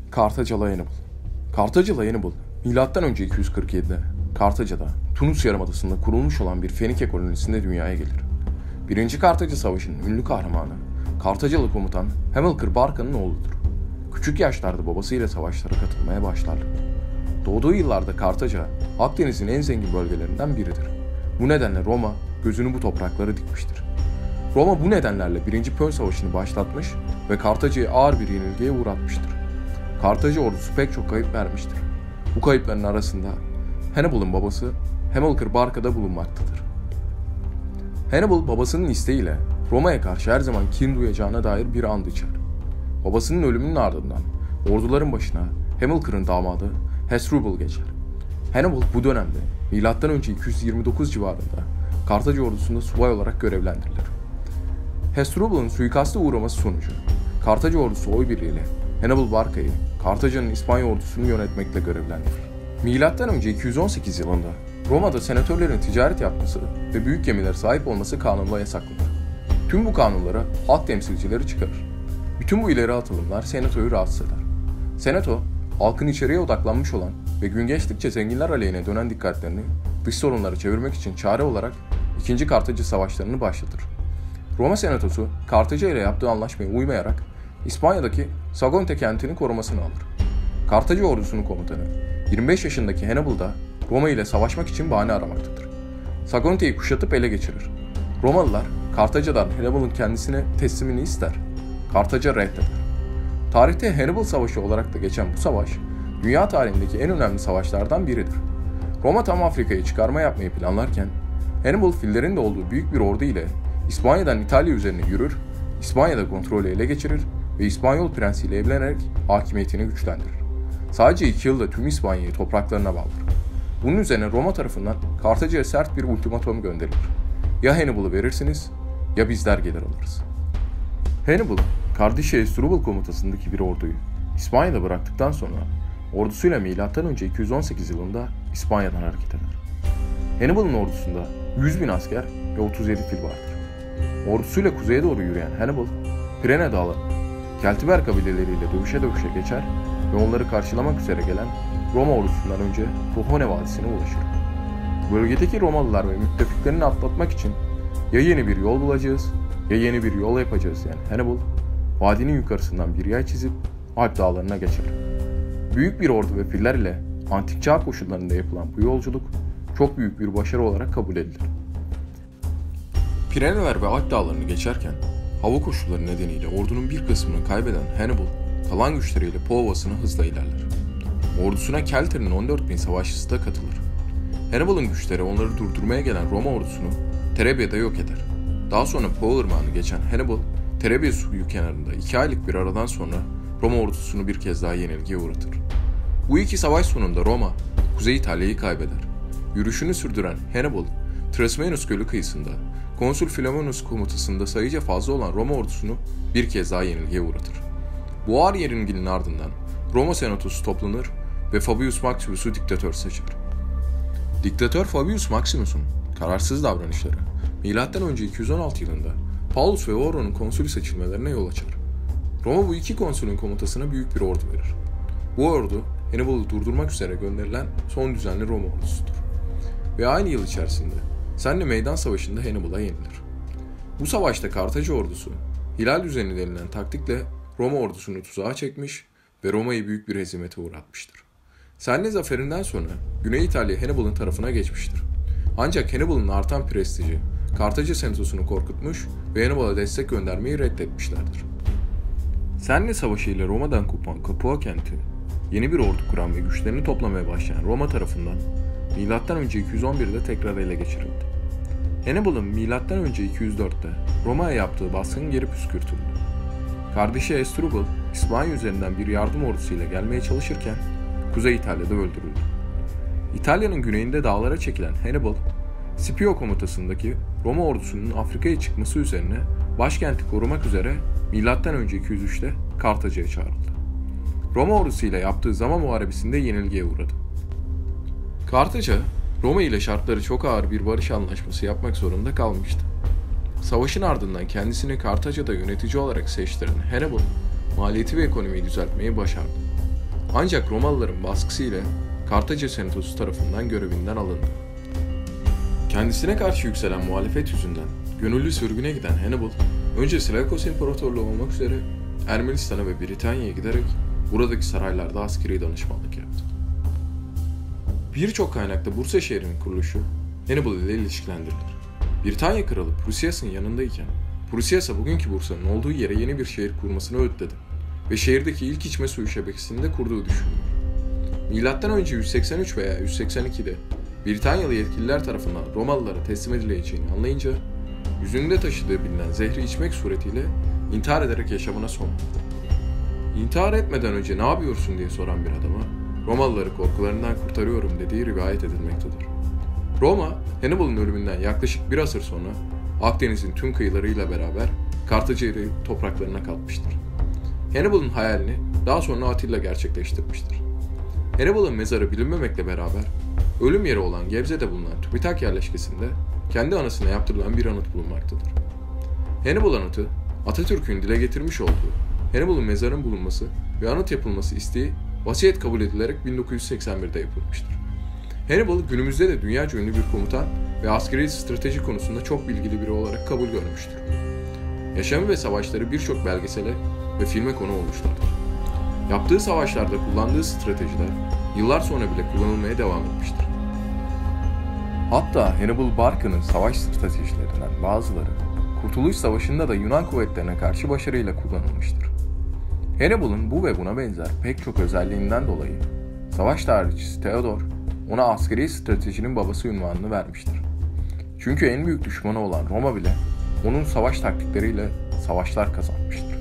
Kartacalı Hannibal. Kartacalı Hannibal, M.Ö. 247'de Kartaca'da, Tunus Yarımadası'nda kurulmuş olan bir Fenike kolonisinde dünyaya gelir. 1. Kartaca Savaşı'nın ünlü kahramanı, Kartacalı komutan Hamilcar Barca'nın oğludur. Küçük yaşlarda babasıyla savaşlara katılmaya başlar. Doğduğu yıllarda Kartaca, Akdeniz'in en zengin bölgelerinden biridir. Bu nedenle Roma gözünü bu topraklara dikmiştir. Roma bu nedenlerle 1. Pön Savaşı'nı başlatmış ve Kartaca'yı ağır bir yenilgiye uğratmıştır. Kartaca ordusu pek çok kayıp vermiştir. Bu kayıpların arasında Hannibal'ın babası Hamilcar Barca da bulunmaktadır. Hannibal babasının isteğiyle Roma'ya karşı her zaman kin duyacağına dair bir and içer. Babasının ölümünün ardından orduların başına Hamilcar'ın damadı Hasdrubal geçer. Hannibal bu dönemde M.Ö. 229 civarında Kartaca ordusunda subay olarak görevlendirilir. Hasdrubal'ın suikasta uğraması sonucu Kartaca ordusu oy birliğiyle Hannibal Barca'yı Kartaca'nın İspanya ordusunu yönetmekle görevlendirir. M.Ö. 218 yılında Roma'da senatörlerin ticaret yapması ve büyük gemilere sahip olması kanunla yasaklanır. Tüm bu kanunlara halk temsilcileri çıkarır. Bütün bu ileri atılımlar senatoyu rahatsız eder. Senato, halkın içeriye odaklanmış olan ve gün geçtikçe zenginler aleyhine dönen dikkatlerini dış sorunlara çevirmek için çare olarak 2. Kartaca Savaşlarını başlatır. Roma Senatosu, Kartaca ile yaptığı anlaşmaya uymayarak İspanya'daki Sagonte kentini korumasını alır. Kartaca ordusunun komutanı 25 yaşındaki Hannibal da Roma ile savaşmak için bahane aramaktadır. Sagonte'yi kuşatıp ele geçirir. Romalılar Kartaca'dan Hannibal'ın kendisine teslimini ister. Kartaca reddeder. Tarihte Hannibal Savaşı olarak da geçen bu savaş, dünya tarihindeki en önemli savaşlardan biridir. Roma tam Afrika'yı çıkarma yapmayı planlarken, Hannibal fillerin de olduğu büyük bir ordu ile İspanya'dan İtalya üzerine yürür, İspanya'da kontrolü ele geçirir ve İspanyol prensiyle evlenerek hakimiyetini güçlendirir. Sadece 2 yılda tüm İspanya'yı topraklarına bağlar. Bunun üzerine Roma tarafından Kartaca'ya sert bir ultimatum gönderilir. Ya Hannibal'ı verirsiniz ya bizler gelir alırız. Hannibal, kardeşi Hasdrubal komutasındaki bir orduyu İspanya'da bıraktıktan sonra ordusuyla M.Ö. 218 yılında İspanya'dan hareket eder. Hannibal'ın ordusunda 100.000 asker ve 37 fil vardır. Ordusuyla kuzeye doğru yürüyen Hannibal, Pirene Dağları'nı Keltiber kabileleriyle dövüşe geçer ve onları karşılamak üzere gelen Roma ordusundan önce Tohone Vadisi'ne ulaşır. Bölgedeki Romalılar ve müttefiklerini atlatmak için ya yeni bir yol bulacağız ya yeni bir yol yapacağız yani Hannibal, vadinin yukarısından bir yay çizip Alp dağlarına geçer. Büyük bir ordu ve filler ile antik çağ koşullarında yapılan bu yolculuk çok büyük bir başarı olarak kabul edilir. Pireneler ve Alp dağlarını geçerken hava koşulları nedeniyle ordunun bir kısmını kaybeden Hannibal, kalan güçleriyle Po Ovası'na hızla ilerler. Ordusuna Kelter'in 14.000 savaşçısı da katılır. Hannibal'ın güçleri onları durdurmaya gelen Roma ordusunu Trebia'da yok eder. Daha sonra Po Irmağı'nı geçen Hannibal, Trebia suyu kenarında 2 aylık bir aradan sonra Roma ordusunu bir kez daha yenilgiye uğratır. Bu iki savaş sonunda Roma, Kuzey İtalya'yı kaybeder. Yürüyüşünü sürdüren Hannibal, Trasimenus Gölü kıyısında Konsul Philomenos komutasında sayıca fazla olan Roma ordusunu bir kez daha yenilgiye uğratır. Bu ağır yenilginin ardından Roma Senatosu toplanır ve Fabius Maximus'u diktatör seçer. Diktatör Fabius Maximus'un kararsız davranışları M.Ö. 216 yılında Paulus ve Varro'nun konsülü seçilmelerine yol açar. Roma bu iki konsülün komutasına büyük bir ordu verir. Bu ordu Hannibal'ı durdurmak üzere gönderilen son düzenli Roma ordusudur. Ve aynı yıl içerisinde Senne Meydan Savaşı'nda Hannibal'a yenilir. Bu savaşta Kartaca ordusu hilal düzeni denilen taktikle Roma ordusunu tuzağa çekmiş ve Roma'yı büyük bir hezimete uğratmıştır. Senne zaferinden sonra Güney İtalya Hannibal'ın tarafına geçmiştir. Ancak Hannibal'ın artan prestiji Kartaca Senatosu'nu korkutmuş ve Hannibal'a destek göndermeyi reddetmişlerdir. Senne Savaşı ile Roma'dan kopan Capua kenti, yeni bir ordu kuran ve güçlerini toplamaya başlayan Roma tarafından M.Ö. 211'de tekrar ele geçirildi. Hannibal'ın M.Ö. 204'te Roma'ya yaptığı baskın geri püskürtüldü. Kardeşi Hasdrubal, İspanya üzerinden bir yardım ordusuyla gelmeye çalışırken Kuzey İtalya'da öldürüldü. İtalya'nın güneyinde dağlara çekilen Hannibal, Scipio komutasındaki Roma ordusunun Afrika'ya çıkması üzerine başkenti korumak üzere M.Ö. 203'te Kartaca'ya çağrıldı. Roma ordusuyla yaptığı zaman muharebesinde yenilgiye uğradı. Kartaca, Roma ile şartları çok ağır bir barış anlaşması yapmak zorunda kalmıştı. Savaşın ardından kendisini Kartaca'da yönetici olarak seçtiren Hannibal, maliyeti ve ekonomiyi düzeltmeyi başardı. Ancak Romalıların baskısıyla Kartaca Senatosu tarafından görevinden alındı. Kendisine karşı yükselen muhalefet yüzünden gönüllü sürgüne giden Hannibal, önce Seleukus İmparatorluğu olmak üzere Ermenistan'a ve Britanya'ya giderek buradaki saraylarda askeri danışmanlık yaptı. Birçok kaynakta Bursa şehrinin kuruluşu Hannibal ile ilişkilendirilir. Britanya kralı Prusias'ın yanındayken Prusias'a bugünkü Bursa'nın olduğu yere yeni bir şehir kurmasını öğütledi ve şehirdeki ilk içme suyu şebekesini de kurduğu düşünülür. Milattan önce 183 veya 182'de Britanyalı yetkililer tarafından Romalılara teslim edileceğini anlayınca yüzünde taşıdığı bilinen zehri içmek suretiyle intihar ederek yaşamına son verdi. İntihar etmeden önce ne yapıyorsun diye soran bir adama Romalıları korkularından kurtarıyorum dediği rivayet edilmektedir. Roma, Hannibal'ın ölümünden yaklaşık bir asır sonra Akdeniz'in tüm kıyılarıyla beraber Kartaca'yı topraklarına katmıştır. Hannibal'ın hayalini daha sonra Atilla gerçekleştirmiştir. Hannibal'ın mezarı bilinmemekle beraber ölüm yeri olan Gebze'de bulunan TÜBİTAK yerleşkesinde kendi anısına yaptırılan bir anıt bulunmaktadır. Hannibal anıtı, Atatürk'ün dile getirmiş olduğu Hannibal'ın mezarının bulunması ve anıt yapılması isteği vasiyet kabul edilerek 1981'de yapılmıştır. Hannibal günümüzde de dünyaca ünlü bir komutan ve askeri strateji konusunda çok bilgili biri olarak kabul görmüştür. Yaşamı ve savaşları birçok belgesele ve filme konu olmuşlardır. Yaptığı savaşlarda kullandığı stratejiler yıllar sonra bile kullanılmaya devam etmiştir. Hatta Hannibal Barca'nın savaş stratejilerinden bazıları Kurtuluş Savaşı'nda da Yunan kuvvetlerine karşı başarıyla kullanılmıştır. Hannibal'ın bu ve buna benzer pek çok özelliğinden dolayı savaş tarihçisi Theodor ona askeri stratejinin babası unvanını vermiştir. Çünkü en büyük düşmanı olan Roma bile onun savaş taktikleriyle savaşlar kazanmıştır.